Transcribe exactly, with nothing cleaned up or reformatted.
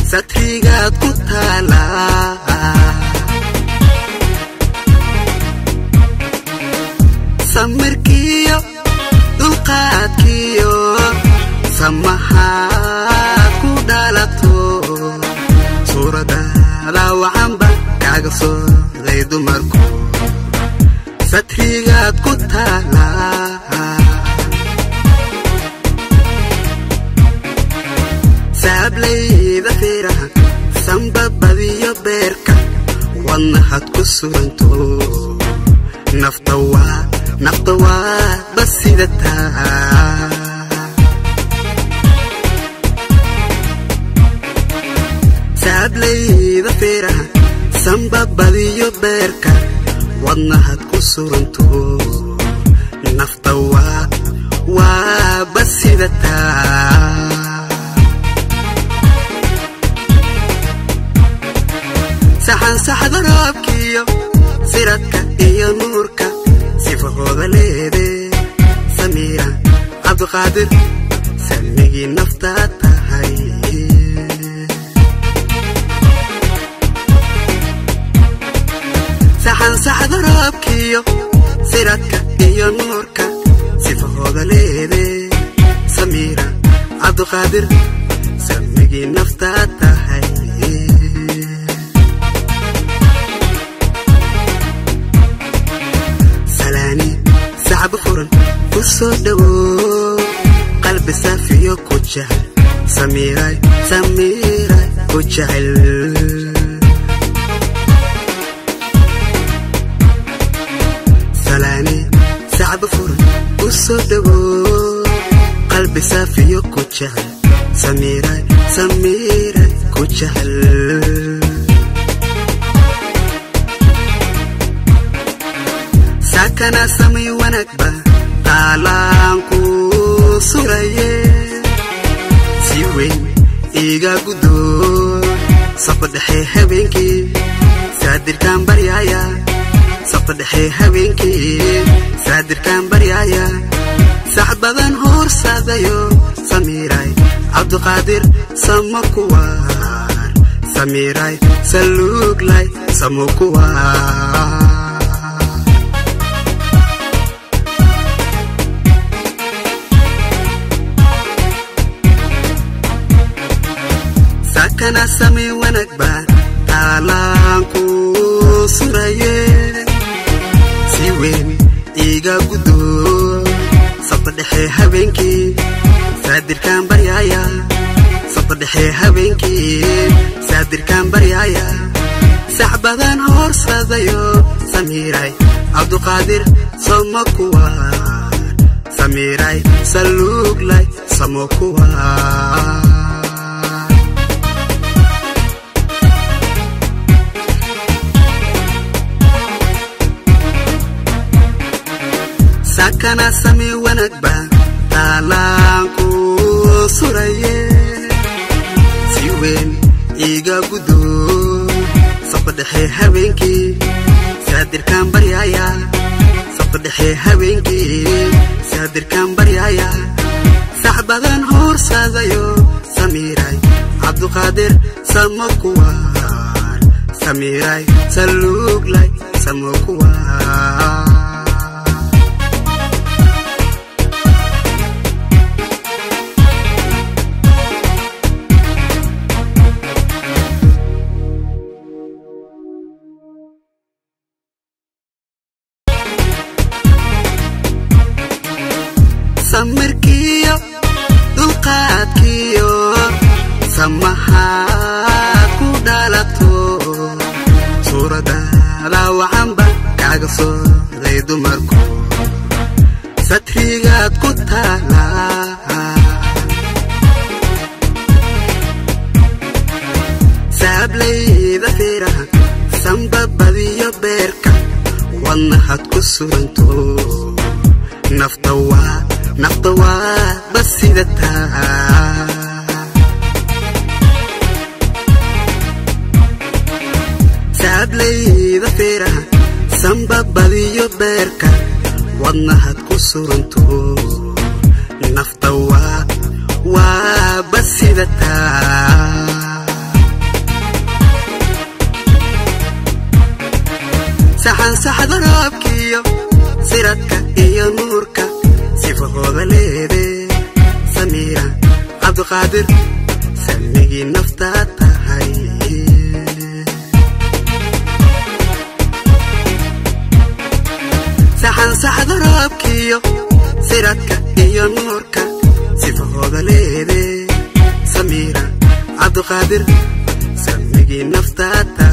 satrigaad ku taala samirkiyo dulqaadkiyo samahaad ku dhalato suuradaada wacanba kaaga sooday dumarku satrigaad ku taala saablayda feeraha sambabadiyo beerka wadnahaad ku suranto nafta waa nafta waa basidataa saablayda feeraha sambabadiyo beerka wadnahaad ku suranto nafta waa waa basidataa saxan saxda roobkiyo siradka iyo nuurka sifahooda leede samiira cabdiqaadir samigii naftaad tahay saxan saxda roobkiyo siradka iyo nuurka sifahooda leede samiira cabdiqaadir samigii naftaad tahay شعب فرن وصدوا قلب صافي وكجهل سميراي سميراي كجهل سلاني شعب فرن وصدوا قلب صافي وكجهل سميراي سميراي كجهل سكنا سمي ونكبة طالانكو سورية سيوين إيغا قدو صفد حي هبينكي سادر كان بريايا صفد حي هبينكي سادر كان بريايا سحبا نهور ساديو سميراي عبدقادر سمكوار سميراي سلوك لاي سمكوار كنا سمي ونكبة طالانكو سورية سيوين إيغا قدو صفد حي هبينكي سادر كان بريايا صفد حي هبينكي سادر كان بريايا سحبا نهور ساديو سميراي عبدقادر سمكوار سميراي سلوك لاي سمكوار سكنا سمي ونكبة طالانكو سورية سيوين إيغا قدو صفد حي هبينكي سادر كان بريايا صفد حي هبينكي سادر كان بريايا سحبا نهور ساديو سميراي عبدقادر سمكوار سميراي سلوك لاي سمكوار samirkiyo dulqaadkiyo samahaad ku dhalato suuradaada wacanba kaaga sooday dumarku satrigaad ku taala saablayda feeraha sambabadiyo beerka wadnahaad ku suranto nafta waa nafta waa basidataa saablayda feeraha sambabadiyo beerka wadnahaad ku suranto nafta waa waa basidataa Abdulqaadir samigii naftaad tahay saxan saxda raabkiyo siradka iyo nuurka sifahooda leede Samira Abdulqaadir samigii naftaad tahay